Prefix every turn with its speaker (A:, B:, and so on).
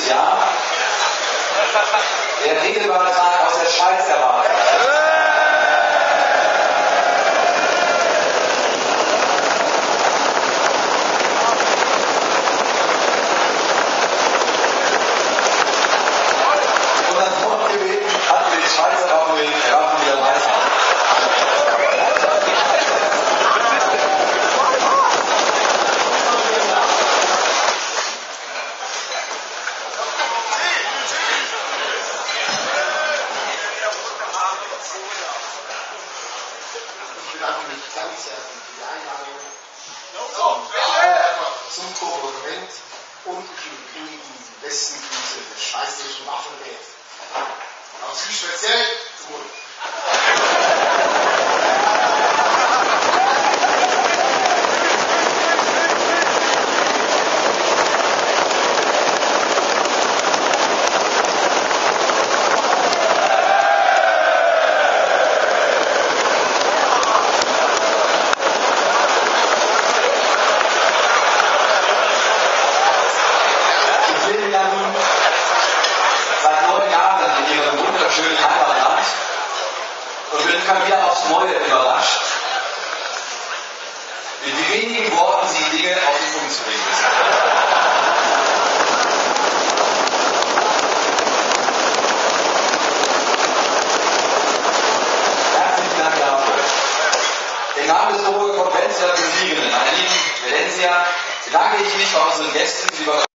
A: Jahr der Regelbeitrag aus der Schweiz erwartet. Und das Wort gebeten hatten wir die Schweizer auch mit den Waffen wieder weiter.
B: Ganz herzlich für die Einladung zum Konvent und ich bringe die besten Grüße des schweizerischen Waffenwehr. Auch Sie speziell zum Wohl.
A: Seit 9 Jahren in ihrem wunderschönen Heimatland und bin immer wieder aufs Neue überrascht, mit wie wenigen Worten sie Dinge auf den Punkt zu bringen wissen. Herzlichen Dank dafür. Im Namen des Hohen Konvents der Besiegenden, meine lieben Valencia, bedanke ich mich bei unseren Gästen, die